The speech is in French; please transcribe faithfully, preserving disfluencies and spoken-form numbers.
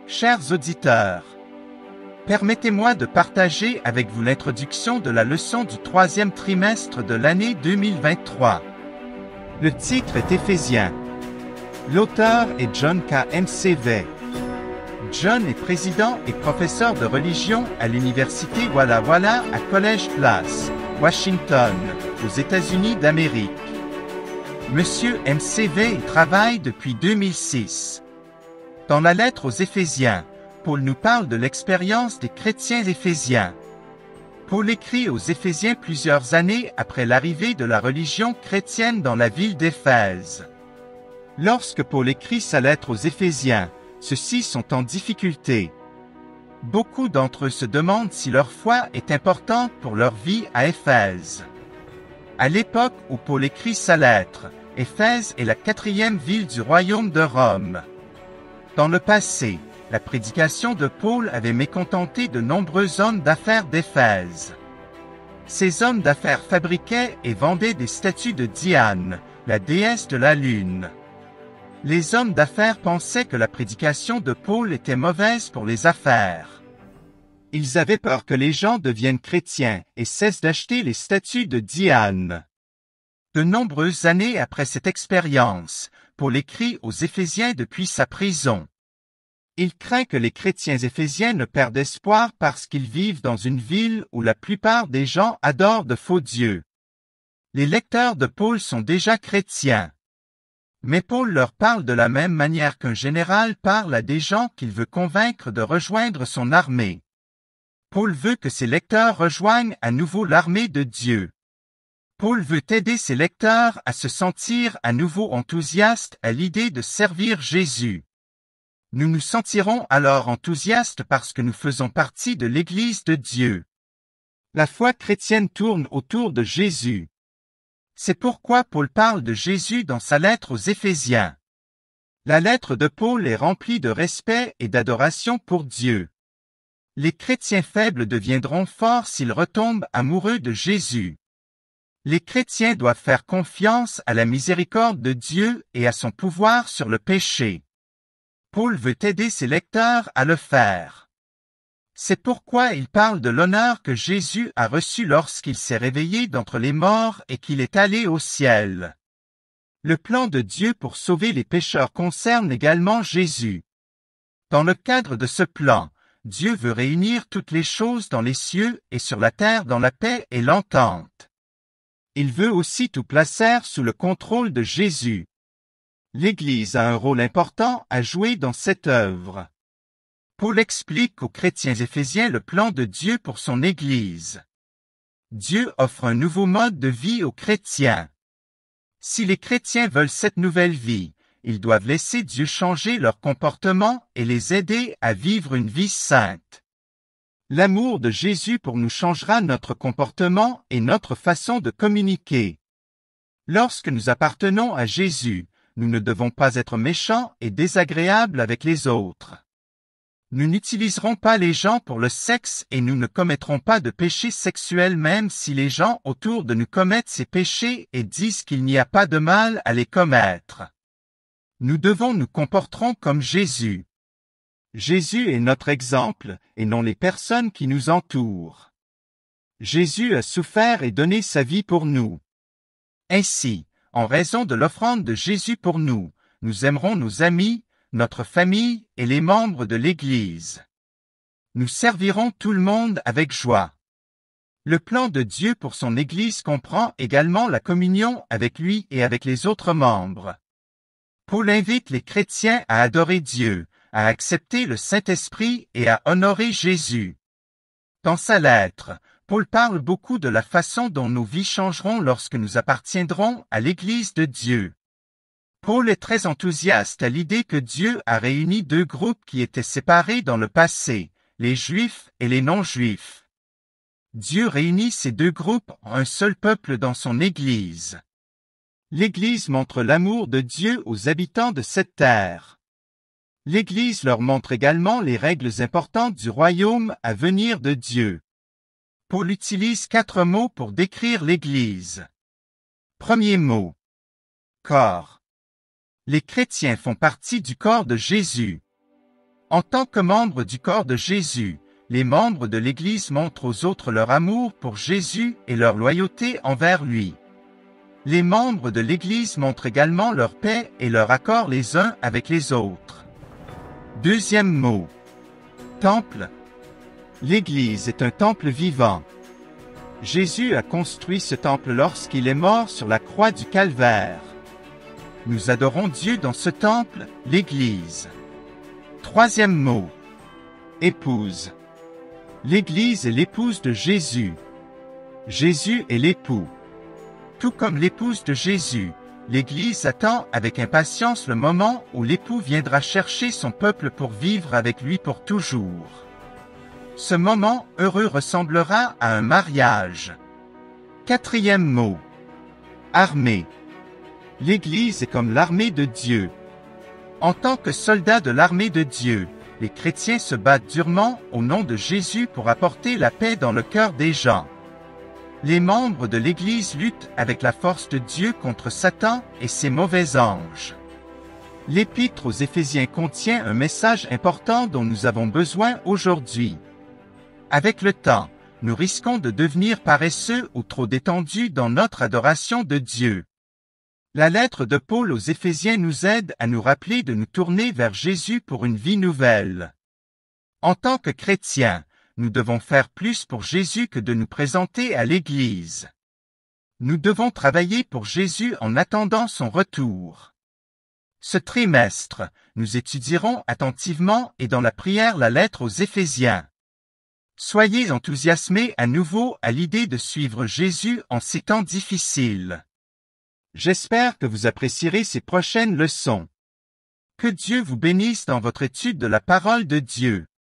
Chers auditeurs, permettez-moi de partager avec vous l'introduction de la leçon du troisième trimestre de l'année deux mille vingt-trois. Le titre est Éphésiens. L'auteur est John K. McVey. John est président et professeur de religion à l'université Walla Walla à College Place, Washington, aux États-Unis d'Amérique. Monsieur McVey travaille depuis deux mille six. Dans la lettre aux Éphésiens, Paul nous parle de l'expérience des chrétiens éphésiens. Paul écrit aux Éphésiens plusieurs années après l'arrivée de la religion chrétienne dans la ville d'Éphèse. Lorsque Paul écrit sa lettre aux Éphésiens, ceux-ci sont en difficulté. Beaucoup d'entre eux se demandent si leur foi est importante pour leur vie à Éphèse. À l'époque où Paul écrit sa lettre, Éphèse est la quatrième ville du royaume de Rome. Dans le passé, la prédication de Paul avait mécontenté de nombreux hommes d'affaires d'Éphèse. Ces hommes d'affaires fabriquaient et vendaient des statues de Diane, la déesse de la lune. Les hommes d'affaires pensaient que la prédication de Paul était mauvaise pour les affaires. Ils avaient peur que les gens deviennent chrétiens et cessent d'acheter les statues de Diane. De nombreuses années après cette expérience, Paul écrit aux Éphésiens depuis sa prison. Il craint que les chrétiens éphésiens ne perdent espoir parce qu'ils vivent dans une ville où la plupart des gens adorent de faux dieux. Les lecteurs de Paul sont déjà chrétiens. Mais Paul leur parle de la même manière qu'un général parle à des gens qu'il veut convaincre de rejoindre son armée. Paul veut que ses lecteurs rejoignent à nouveau l'armée de Dieu. Paul veut aider ses lecteurs à se sentir à nouveau enthousiastes à l'idée de servir Jésus. Nous nous sentirons alors enthousiastes parce que nous faisons partie de l'Église de Dieu. La foi chrétienne tourne autour de Jésus. C'est pourquoi Paul parle de Jésus dans sa lettre aux Éphésiens. La lettre de Paul est remplie de respect et d'adoration pour Dieu. Les chrétiens faibles deviendront forts s'ils retombent amoureux de Jésus. Les chrétiens doivent faire confiance à la miséricorde de Dieu et à son pouvoir sur le péché. Paul veut aider ses lecteurs à le faire. C'est pourquoi il parle de l'honneur que Jésus a reçu lorsqu'il s'est réveillé d'entre les morts et qu'il est allé au ciel. Le plan de Dieu pour sauver les pécheurs concerne également Jésus. Dans le cadre de ce plan, Dieu veut réunir toutes les choses dans les cieux et sur la terre dans la paix et l'entente. Il veut aussi tout placer sous le contrôle de Jésus. L'Église a un rôle important à jouer dans cette œuvre. Paul explique aux chrétiens éphésiens le plan de Dieu pour son Église. Dieu offre un nouveau mode de vie aux chrétiens. Si les chrétiens veulent cette nouvelle vie, ils doivent laisser Dieu changer leur comportement et les aider à vivre une vie sainte. L'amour de Jésus pour nous changera notre comportement et notre façon de communiquer. Lorsque nous appartenons à Jésus, nous ne devons pas être méchants et désagréables avec les autres. Nous n'utiliserons pas les gens pour le sexe et nous ne commettrons pas de péchés sexuels même si les gens autour de nous commettent ces péchés et disent qu'il n'y a pas de mal à les commettre. Nous devons nous comporter comme Jésus. Jésus est notre exemple et non les personnes qui nous entourent. Jésus a souffert et donné sa vie pour nous. Ainsi, en raison de l'offrande de Jésus pour nous, nous aimerons nos amis, notre famille et les membres de l'Église. Nous servirons tout le monde avec joie. Le plan de Dieu pour son Église comprend également la communion avec lui et avec les autres membres. Paul invite les chrétiens à adorer Dieu, à accepter le Saint-Esprit et à honorer Jésus. Dans sa lettre, Paul parle beaucoup de la façon dont nos vies changeront lorsque nous appartiendrons à l'Église de Dieu. Paul est très enthousiaste à l'idée que Dieu a réuni deux groupes qui étaient séparés dans le passé, les Juifs et les non-Juifs. Dieu réunit ces deux groupes en un seul peuple dans son Église. L'Église montre l'amour de Dieu aux habitants de cette terre. L'Église leur montre également les règles importantes du royaume à venir de Dieu. Paul utilise quatre mots pour décrire l'Église. Premier mot. Corps. Les chrétiens font partie du corps de Jésus. En tant que membres du corps de Jésus, les membres de l'Église montrent aux autres leur amour pour Jésus et leur loyauté envers lui. Les membres de l'Église montrent également leur paix et leur accord les uns avec les autres. Deuxième mot. Temple. L'Église est un temple vivant. Jésus a construit ce temple lorsqu'il est mort sur la croix du Calvaire. Nous adorons Dieu dans ce temple, l'Église. Troisième mot. Épouse. L'Église est l'épouse de Jésus. Jésus est l'époux. Tout comme l'épouse de Jésus, l'Église attend avec impatience le moment où l'époux viendra chercher son peuple pour vivre avec lui pour toujours. Ce moment heureux ressemblera à un mariage. Quatrième mot. Armée. L'Église est comme l'armée de Dieu. En tant que soldats de l'armée de Dieu, les chrétiens se battent durement au nom de Jésus pour apporter la paix dans le cœur des gens. Les membres de l'Église luttent avec la force de Dieu contre Satan et ses mauvais anges. L'Épître aux Éphésiens contient un message important dont nous avons besoin aujourd'hui. Avec le temps, nous risquons de devenir paresseux ou trop détendus dans notre adoration de Dieu. La lettre de Paul aux Éphésiens nous aide à nous rappeler de nous tourner vers Jésus pour une vie nouvelle. En tant que chrétiens, nous devons faire plus pour Jésus que de nous présenter à l'Église. Nous devons travailler pour Jésus en attendant son retour. Ce trimestre, nous étudierons attentivement et dans la prière la lettre aux Éphésiens. Soyez enthousiasmés à nouveau à l'idée de suivre Jésus en ces temps difficiles. J'espère que vous apprécierez ces prochaines leçons. Que Dieu vous bénisse dans votre étude de la parole de Dieu.